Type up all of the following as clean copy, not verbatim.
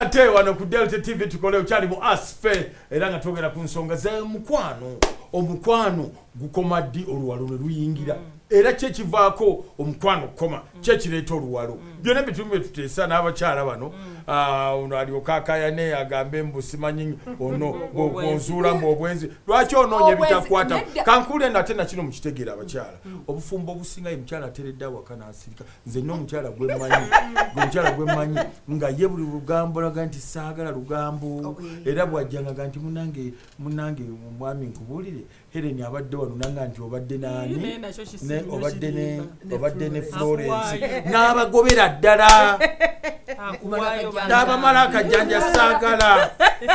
Ate wano ku Delta TV tukole uchali mu asfe era nga twogera ku nsonga ze mukwano omukwano gukomadi oluwalo luyingira era kye kivaako omukwano koma kye kireeta oluwalo byonna bitumbe tuteesa n'abakyala bano ono aliwo kakayane agambe mbusimanyi ono bonzuula mu obwenzi lwaki onoonye bitakwata kankule nate nakino mukitegeera abakyala obufumbo obusinga ye mukyala ateredde awaka n'asirika nze n'omukyala gwemanyi nga ye buli lugambo laga nti saagala lugambo era bwajjangaga nti munange omwami nkubuulire Helen abadde wano nanga nti obadde nani obadde ne Florence n'abagobera ddala n'abamala akajjanja saagala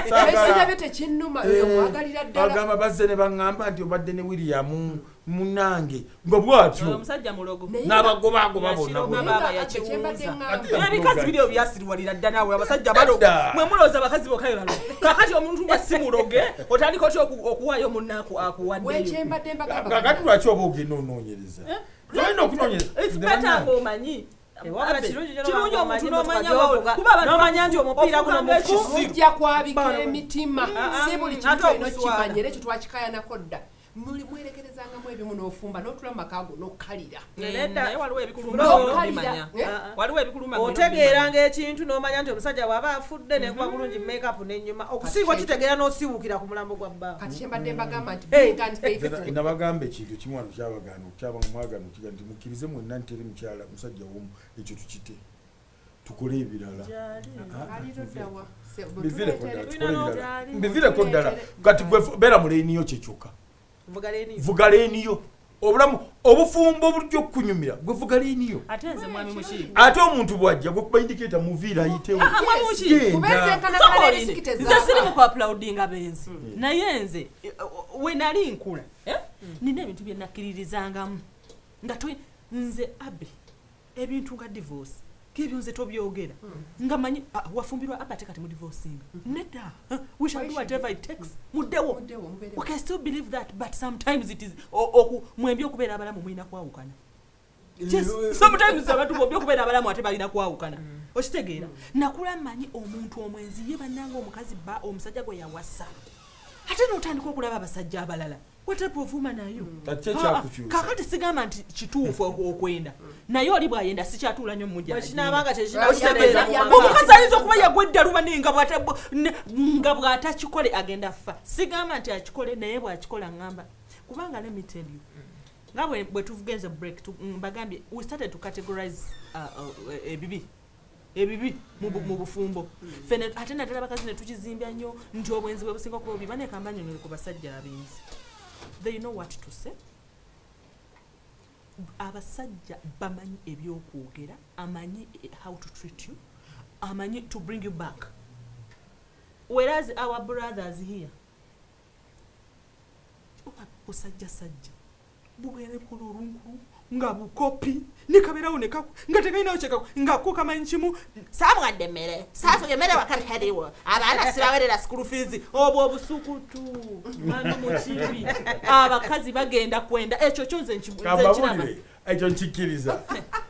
bagamba bazze ne baŋŋamba nti obadde ne William munange nga bwatyo n'abagobagoba bonna ebikazi biri byasiriwalira dda naawe abasajja baloga mwe mulowooza abakazi bokka balo kakati omuntu nga si muloge otandika otya okuwaayo munnaku akuwaddeyo lwaki oba ogenda onoonyereza olina okunoonyereza omanyi kirungi omuntu n'omanya nti omupiira guno mujja kwabika emitima si buli kintu olina okukimanya era ekyo twakikayanako dda mwerekerezangamu ebimu n'ofumba n'otula mu maka go n'okkalira otegeeranga ekintu n'omanya nti omusajja bw'aba afudde nekuba bulungi make-up n'ennyuma okusiibwa kitegeera n'osiibukira ku mulambo gwa bba kati kyembadde mbagamba nti being unfaithful nabagamba ekintu kimu wano kyabagaana okyaba mwagano kiga nti mukkirize mwenna nteri mukyala musajja womu ekyo tukite tukole ebirala mbivireko ddala kati beera muleeniyo kyekyokka vuga leeniyo obulamu obufumbo obujja okukunyumira gwe vuga leeniyo ate omuntu bwajja gwe kuba indicata muviira ayitewo nze sirimu ku applaudinga benzi naye nze we nali nkula nina ebintu bye nakkiririzangamu nga nze abe ebintu nga divorce kebyo nze tobyogera nga manyi wafumbirwa abate kati mu divorcing nedda we shall do whatever it takes muddewo okay, I still believe that but sometimes it is mwembi okubeera abalamu mwina kwawukana sometimes abantu bombi okubeera abalamu ate balina kwawukana okitegeera nakula manyi omuntu omwenzi ye bannanga omukazi ba omusajja gwe yawasa ate n'otandika okulaba abasajja abalala what type of woman are you? Kakati sigamba nti kituufu okwenda naye oli bw'ayenda sikyatuula nnyo mujja omukazi ayinza okuba yagwedda luba nga bw'atakikole agenda fa sigamba nti akikole naye bw'akikola ngamba kubanga let me tell you nga bwe tuvugenze break mbagambye we started to categorize ebibi mu bufumbo fene ate naddala abakazi ne tukizimbya nnyo nti obwenzi bwe businga okuba obiba nekamba nnyonyole ku basajja abenzi. They know what to say. Abasajja bamanyi ebyokwogera, amanyi how to treat you, amanyi to bring you back. Whereas our brothers here, osajja bugere kulurungu nga bukopi nikabera oneka nga tekalina ocheka nga ko kamanyi kimu samwadde mmere safu yemere wakati hadiwo abaana sibawerera school fees obwo obusukutu mwana mukibi abakazi bagenda kwenda ekyo kyonze nkibuze ekyo nkikiriza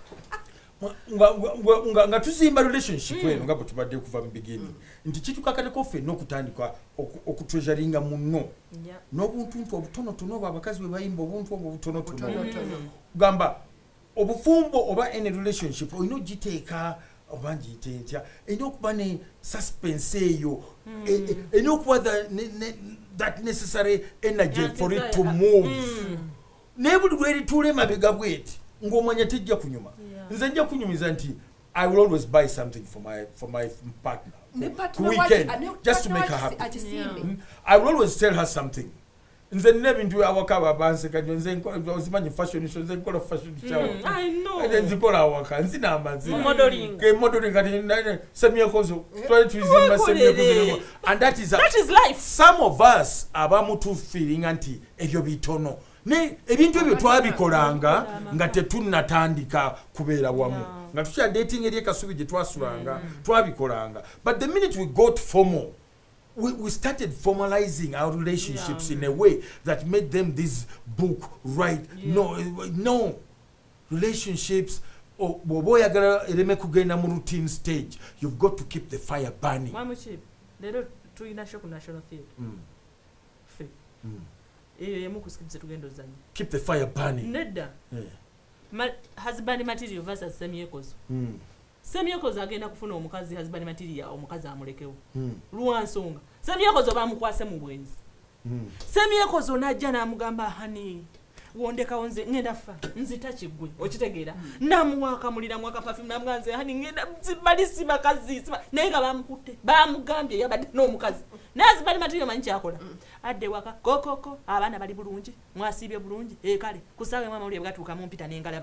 nga tuzimba relationship eno nga bwetubadde kuva mu beginning nti kitukakateko ffenna okutandika okutreasuringa munno n'obuntuntu obutonotono obwo abakazi bwe bayimba obuntu obwo obutonotono gamba obufumbo oba any relationship olina ogiteeka oba ngiyite ntya erina okuba ne suspense eyo erina okuba that necessary energy for it to move naye buli lwerituula emabega bweti ng'omwanya tejja kunyuma nze nja kunyumiza nti I will always buy something for my partner weekend just to make her happy. I will always tell her something. Nze nebintu awaka babanseka nze nzimanyi fashion show nze nkola fashion show. I know. Nze nkola awaka nzina amazi. Modeling kati semyekozo twizimba semyekozo and that is life. Some of us abamutu feeling anti ebyo bitono. Ne ebintu ebyo twabikolanga nga tetunnatandika kubeera wamu nga tukya dating eri ekasubi gye twasulanga twabikolanga but the minute we got formal we started formalizing our relationships in a way that made them this book right no relationships bw'oba oyagala ereme kugenda mu routine stage, you've got to keep the fire burning. Leero tulina show ku National Theatre. Fe. Eyo yemu kusikiriza tugenda ozanya. Keep the fire burning. Nedda. Husband material versus semyekozo. Semyekozo agenda kufuna omukazi husband material omukazi amulekewo. Luwansonga. Semyekozo bamukwase mu bwenzi. Semyekozo najja namugamba hani wondeka onze ngenda fa nzita kigwe okitegeera namuwaka mulira mwaka perfume namwanze hani ngenda balisi bakazi naye nga bamukutte bamugambye yabadde n'omukazi nazi bali material manchi akola adde waka kokoko abaana bali bulungi mwasibye bulungi kale kusawe mama uli bwatuka mumpita n'engalaba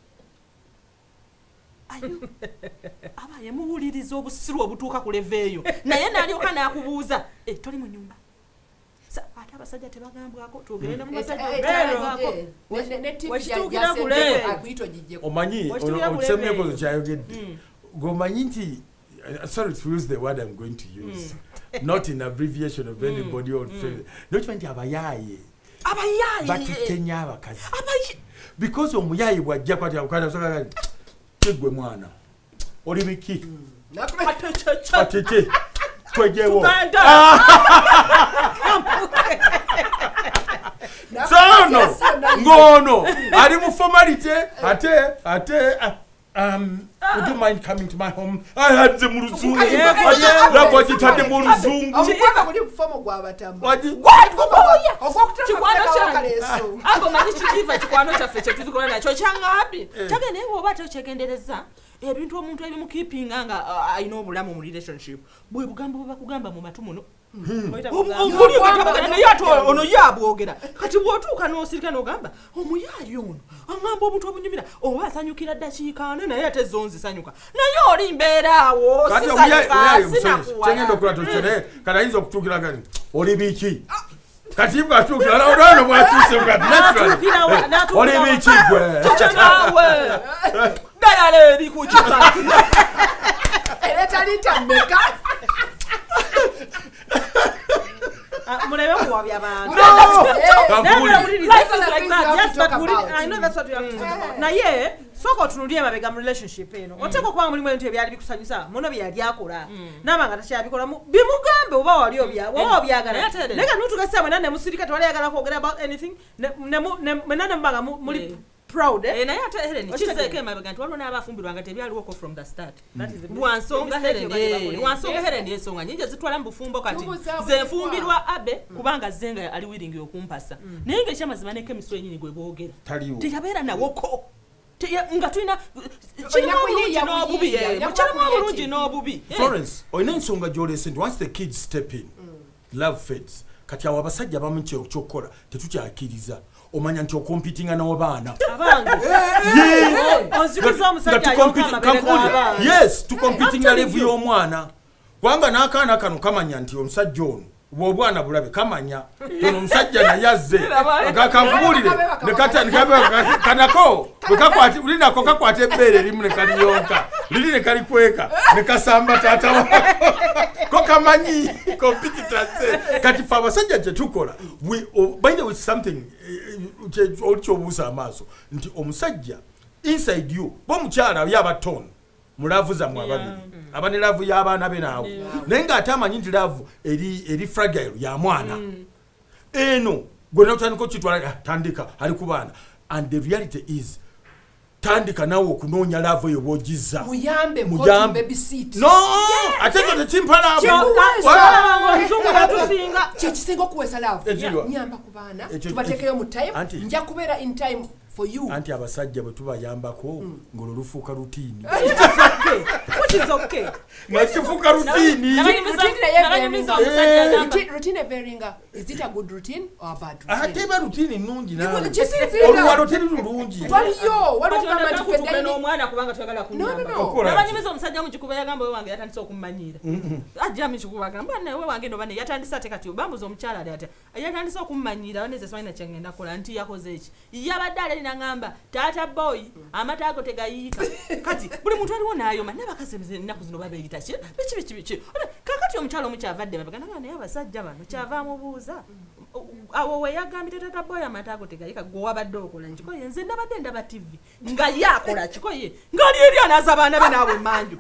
ayo abaye muwuliriza obusiru obutuuka ku leveeyo naye nalyoka nakubuuza toli mu nyumba ate abasajja tebagambwako tugenda mu basajja netikira kule akuito jijje omanyi osemyekozo kyayogedde gomanyi nti sorry to use the word I'm going to use not in abbreviation of anybody or not nti abayaye batutenya abakazi because omuyaye bwajja kwati akukana soka kigwe mwana oli biki atete twejewo sono ngono ali mu formality ate would you mind coming to my home? I had the muruzungu. La boy tade muruzungu. Okwaka kuli kufomo gwa batamba. Ako manichikiva chikwano chaffe kyetuzikola nakyo kyangapi. Tage naye oba tekyendereza ebintu omuntu ebimu keepinga nga ayina obulamu mu relationship. Bwe bugambo bakugamba mu matu muno. Omuli otabagana yato ono yabwogera kati bwotuuka n'osirika n'ogamba omuyayi ono angamba obuntu obunyumira oba asanyukira ddakiika ane naye ate zonzi sanyuka naye oli mbeeraawo sisanyuka okulatokyere kati ayinza okutuukira gani oli biki kati bwatuukira naono bwatuuse oli biki gwe tokyanawe dayala eri ku kika eretalita mmeka mulebe kuwabya abantu. Naye soko otunulye mabega mu relationship eno oteko kuba mulimu ebintu ebyali bikusanyusa muno byali akola nabanga takyabikola bimugambe oba wali obyagala naye nga nutugasa mwe nanne musirika tewali yagala kwogera about anything menane mbanga muli proud naye ate Helen kizeeke mabega nti waliwo n'abafumbirwa nga tebyaliwo ko from the start lwansonga Helen ensonga nyingi zitwala mu bufumbo kati zenfumbirwa abe kubanga zenga ali willing okumpasa naye ng'ekyamazima ne kemiswe nyinyi gwe boogera teyabeera nawoko nga tulina kirungi n'obubi Florence olina ensonga gy'oleese nti once the kids step in love fades kati awo abasajja abamu kyokkola tetukyakiriza omanya nti okompitinga nawo baana yes tukompitinga levu y'omwana kubanga n'akaana kano kamanya nti omusajja ono bw'obwana bulabe kamanya tono omusajja naye azze kankubulire kanako linako kakwata ebbeere erimu ne kaliyonka liri ne kalikweka ne kasamba taata wako ko kamanyi kompititase kati fe abasajja kyetukola by the way something oli kyobuusa amaaso nti omusajja inside you bomukyala yabatono mulavu zammwe ababiri abane lavu y'abaana be naawe naye ng'ate amanyi nti lavu eri fragile ya mwana eno gwe notandika okitwala tandika ali ku baana and the reality is tandika nawe okunoonya lavu eyo bw'ogizza muyambe no ate ekyo tekimpala kyekisinga okuweesa lavu nyamba ku baana tubateekeyo mu time nja kubeera in time for you anti abasajja bwe tubayambako ng'olwo lufuuka rutiini ngakifuuka rutiini routine everinga is it a good routine or a bad routine ate eba rutiini nnungi nawe oluwalo teri lulungi waliyo waliogamba nti feddaini n'omwana kubanga twagala kunyambabanyumiza omusajja mukikuba yagamba we wange yatandise okummanyira ajja mukikuba agamba nawe wange no bane yatandise ate kati bambuza omukyala ali ate yatandise okummanyira baneze simanyi nakyengenda kola nti yakoze eki yabadde ale nangamba taata boy amata ago tegayiika kati buli muntu aliwo n'ayoma n'abakazi ennaku zino babeeyita ki biki kakati lwaki omukyalo omukyavadde babagana naye abasajja bano kyava amubuuza awo weyagambye tata boya amatago tegayika gwe wabadde okola nkikoye nze ndabadde ndaba tv nga ye akola kikoye ngaali eri anaaza abaana be naabwe manju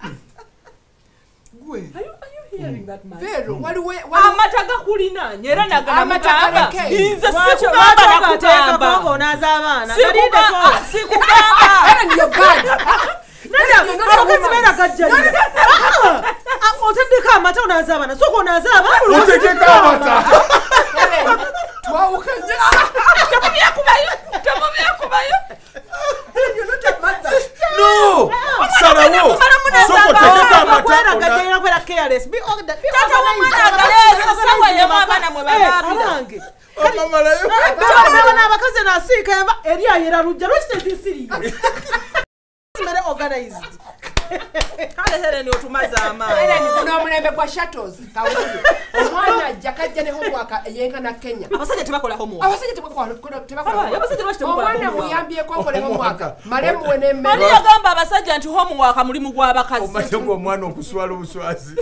amata gakulina nyera nagamba nze sikugamba nakugamba onaaza abaana otandika amata onaaza abaana soka onaaza abaana twawukanya temubyakubayo no sarawo soko tekeka amata gaddira kwera careless be all that tata omwana agalesa sawa yemu abaana mwe bababira amamalayo bana abakazi nasiika eva eri ayera rujja lwekitezisiriye mere organized kale Helen otumaza amaani kuno omulembe gwa shuttles kawulu omwana ajja kajja ne homework eyenkana Kenya abasajja tebakola homework abasajja tebakola abasajja lwaki tebakola omwana muyambyeko okole homework malemu wene mali yagamba abasajja nti homework mulimu gw'abakazi omaze ng'omwana okuswala obuswazi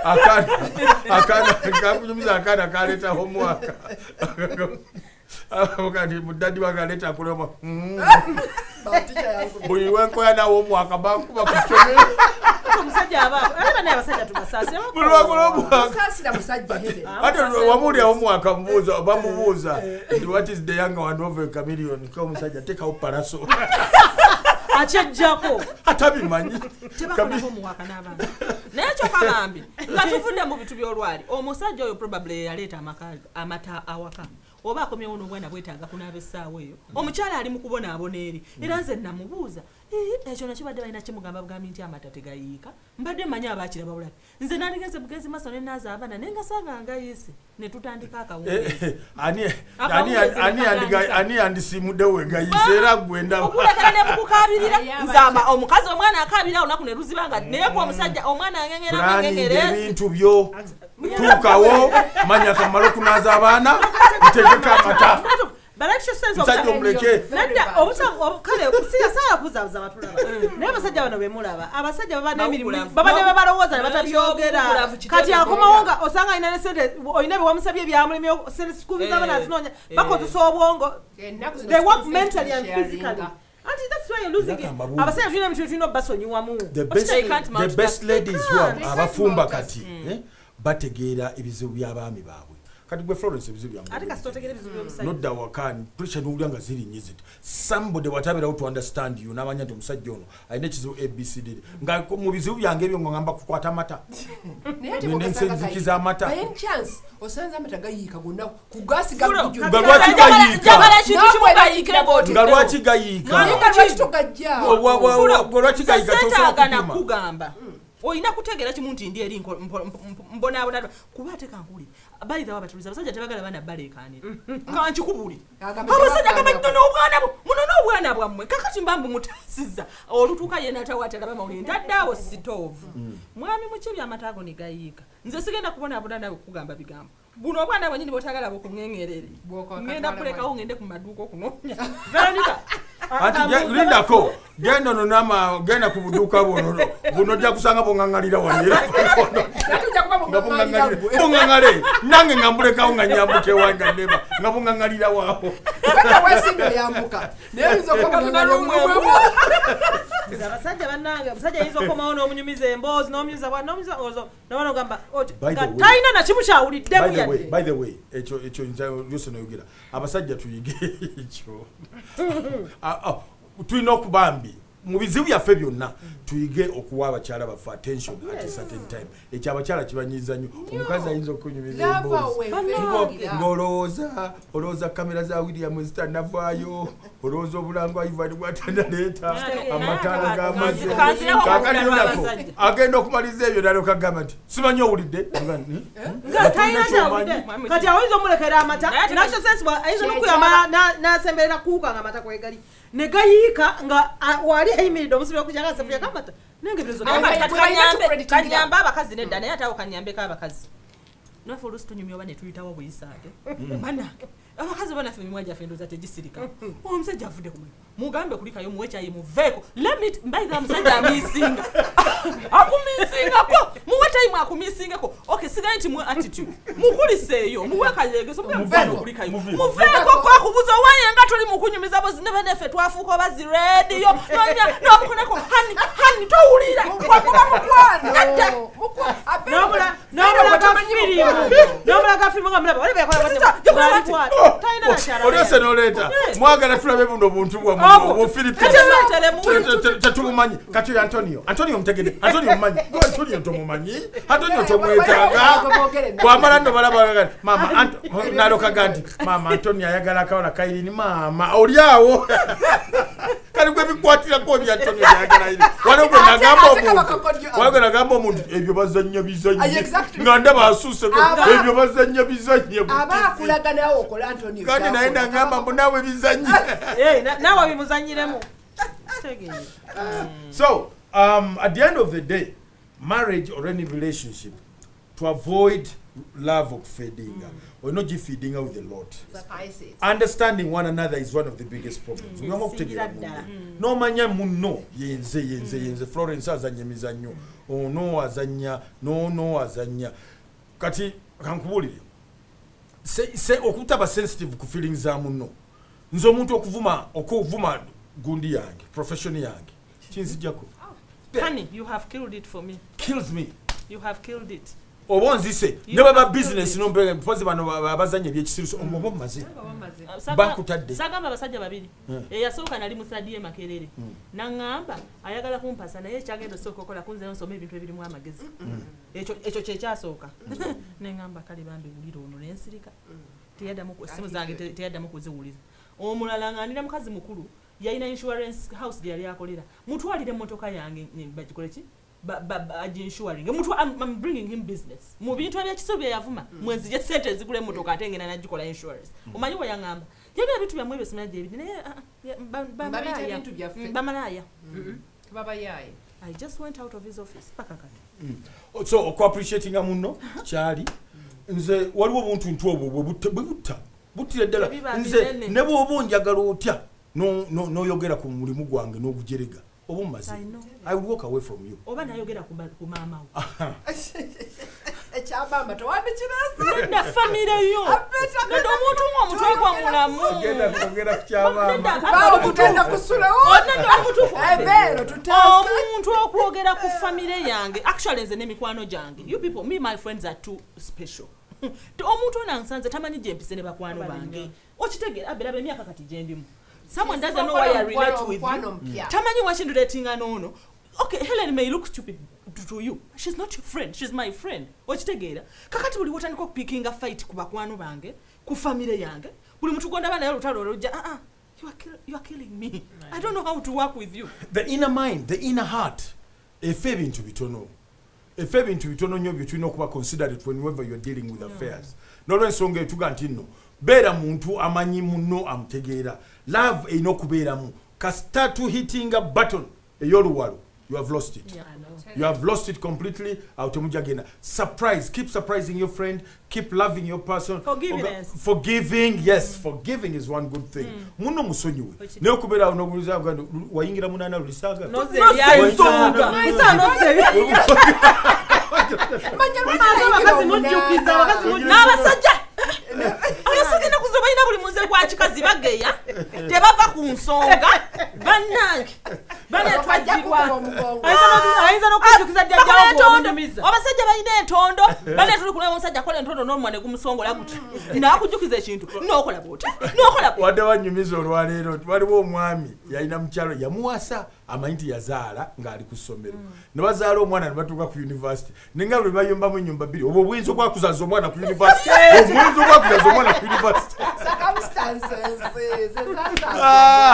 akakunyumiza akaana kaleeta homework kati mudaddi wakaleta akulema buli wenkoya nawo omwaka bakuba kucomera omusajja abaako era bana abasajja tubasaasira buli wakola omwaka saasira musajja hele ate wamulya omwaka mubuuza bamubuuza what is the younger one of a chameleon ko omusajja tekawo paraso akyajjako atabimanyi tebakola homework n'abaana naye kyokabambi nga tuvudde mu bitu by'olwali omusajja oyo probably yaleeta amata awaka oba akomyewo n'obwana bwetaaga kunaaba essaawa eyo omukyala ali mu kubonaabona eri era nze namubuuza ekyo nakibadde balina kimugamba bugambi nti amata tegayiika mbadde mmanyi abaakiraba bulati nze nandigeze bugezi maaso ne naaza abaana naye ngasanga ngayise ne tutandika akawungeezi ani yandisimuddewo wegayise era gwenda okulekera ne mukukabirira nzamba omukazi omwana akaabira olunaku ne luzibanga naye ku omusajja omwana angengera ebintu byo tuukawo manya kamala okunaaza abaana ntegeka amata musajja omuleke nadda obukale okusiga saala kuzaabuza abatulaba naye abasajja bano bemulaba abasajja baba n'emirimu babadde bebalowooza ne batabyogera kati akomawo nga osanga alina nesente olina byewamusabye ebyamulimu sikuubiza abana azinoonya bakozesa obwongo they work mentally and physically Auntie, that's why you're losing it. Abasajja tulina ebitu tulina obbasonyiwamu the best ladies who abafumba kati bategeera ebizibu by'abaami baabwe kati gwe Florence ebizibu nodda wakani pressure n'owulira nga zirinyizit somebody whatever out to understand you n'amanya nti omusajja ono alina ekizibu ABCD nga mu bizibu byange ebyo ngamba kukwata amata nensenzikiza amata osanze amata gayiika gonna ku gaasi nga lwaki gayiika lwaki gayiika tosooka nakugamba oyina kutegeera kimu nti ndi eri mbonaabona kuba ate kankuli balirawo abatuliza abasajja tebagala baana baleekaanira nga nkikubuli abasajja gabanyono obwana bwammwe kakati mbambu mutasiza olutuuka ye natawatala bamawulire ntaddaawo sitoovu mwami muki byamatago ne gayiika nze sigenda kubonaabona nawe kugamba bigambo buno obwana bwenyini bwotagala bukuŋeŋerere ngenda kulekawo ngende ku maduuka okunoonya veronica anti lindako genda ku buduuka buno ojja kusanga bong'aŋŋalira wanera bong'aŋŋale nange nga mbulekawo nga nyambuka ewange ndeba nga bong'aŋŋalira waawo abasajja bannange omusajja ayinza okomawo n'omunyumiza emboozi n'omunyumiza bwanobana ogamba nga talina nakimu kyawuliddemu yadde by the way ekyo lyose noyogera abasajja tuyige ekyo tulina okubambi mu bizibu byaffe byonna tuyige okuwa abakyala baffe attention at a certain time ekyo abakyala kibanyiza nnyo omukazi ayinza okunyumiza emboozi ng'olowooza kamera za William ezitanavaayo olowooza obulangwa Ivan bw'atandaleeta amataala g'amazzi kakadinako agenda okumaliza ebyo nalyoka agamba nti simanyi owulidde nga talina kyawulidde kati awinza omulekera amata nakyo sensi ayinza n'okuyamba n'asemberera kuuka nga amata kwegali ne gayiika nga wali ayimiridde omusibi okujja ngasefuya kamata kanyambe abakazi nedda naye ate awo kanyambeko abakazi naffe oluusi tunyumya oba ne tuyitawo buyisaate banange abakazi banaffe emimwa gyaffe endooza tegisirika omusajja avudde ku mulimu mugambe kulikayo muwe kyayi muveeko lemit mbayiga omusajja amiisinga akumiisingako muwe time akumisingeko okay sigaye nti mu attitude mukuliseeyo muwekayegeso muveeko kwakubuza waye nga tuli mukunyumiza bozi ne benefe twafuuka bazi radio nomukoneko hani towulira nomulaga firimu nga mulaba oli olese noleta mwagala tulabe buno obuntu bwa tetumumanyi kati Antonio mtegede Antonio mumanyi Antonio tomumanyi Antonio tomwetanga kwamala nno balaba mama naloka ganti mama Antonio ayagala akaona kairi ni mama oliawo kali gwe bikwatira ko bya Antonio ayagala ili wale nagamba omuntu ebyo bazanya bizanye nganda basuse ebyo bazanya bizanye abakulagana okola Antonio kandi naenda ngamba mbonawe bizanye nawe bimuzanyiremu so at the end of the day marriage or any relationship to avoid love of feeding or not just feeding with the Lord. Understanding one another is one of the biggest problems. We don't take it. No manya munno yenze Florence azanya mizanyo. Oh no azanya no azanya. Kati kankubulire. Se okutaba sensitive ku feelings za munno. Nzo omuntu okuvuma gundi yange, profession yange. Chinzijako. Honey, you have killed it for me. Kills me. You have killed it. Obonzise never ba business no mbe pozi bano abazanye byekisiruso ombo maze bakutadde sagamba basajja babiri yasooka nali musadie makerere nangamba ayagala kumpasa naye kyagendo sokokola kunze nsoma ebintu ebiri mu amagezi ekyo kyasooka nengamba kali bambi buliro ono nensirika teyadda mu simu zange teyadda mu kuziwuliza omulala ng'anira mukazi mukulu yalina insurance house yali akolera mutwalire motoka yange bagikoleki insuring I'm bringing him business mu bintu ebyakisobya yavuma mwezi je sente zigule motoka atengena najikola insurance omanyi wa yangamba yabya bitu bya mwebe simaje ebiti naye bamalaya baba yaye I just went out of his office pakakati so appreciating amuno kyali nze waliwo buntu ntwobo butire ddala nze ne bw'obonjagala otya no yogera ku mulimu gwange n'ogujerega obumaze I will walk away from you oba nayogera ku mama ekyabamba towandikirasa na family yo ndo omuntu omutwe kwa mulamu ogera kukyabamba bawo tutenda kusula omuntu okwogera ku family yange actually nze n'emikwano gyange you people me my friends are too special omuntu onansanze tamanyi gyempise ne bakwano bange okitegera aberabe emyaka kati gyendimu someone doesn't know why I relate with you. Tamanyi washindu datinga nono. Okay, Helen may look stupid to you. She's not your friend. She's my friend. Ochitegera. Kakati buli watandika picking a fight ku bakwano bange, ku family yange. Buli mutu gonda bana lutalo roja. You are killing me. I don't know how to work with you. The inner mind, the inner heart. Efebi into bitono. Efebi into bitono nyo bitwino kuba consider it whenever you're dealing with affairs. Nolwe nsonga etuga ntino. Bera muntu amanyi muno amutegeera. Love inokubeeramu kastatu hitting a button eyoluwalo you have lost it. You have lost it completely. Automujagena. Surprise. Keep surprising your friend. Keep loving your person. Forgiving. Yes, forgiving is one good thing. Muno musonyiwe. Neo kubera unoguliza gando wayingira munana lulisaga. No se ya nsonga. Isa no se. Wakazi mujukiza wakazi n'abasajja. Abasajja kuzoba ina buli munze kwa kikazi bageya. Tebava ku nsonga. Bannange. Bana twajirwa. Ayinza n'okujukiza jjajja okunyumiza. Abasajja bayina entondo. Bana tuli kulaba omusajja akola entondo n'omwana gumusongola guti. Naakujukiza ekintu. N'okola bwoti. N'okola bwoti. Wadde wanyumiza olwaleero waliwo omwami yalina mukyalo yamuwasa amanyi yazaala ng'ali ku ssomero. Ne bazaala omwana ne batuuka ku university. Nenga bwe bayombamu ennyumba bbiri. Obwo obuyinza okwakuzaza omwana ku university. Obuyinza okwakuzaza omwana ku university.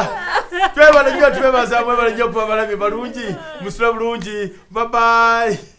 Twebalenyo twebaza mwe balenyo pa balabye balungi. Musula bulungi. Bye bye.